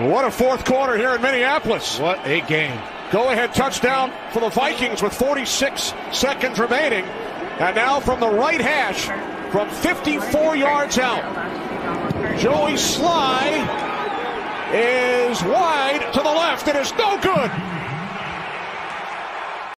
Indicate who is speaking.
Speaker 1: What a fourth quarter here in Minneapolis.
Speaker 2: What a game.
Speaker 1: Go-ahead touchdown for the Vikings with 46 seconds remaining. And now from the right hash, from 54 yards out, Joey Slye is wide to the left. It is no good.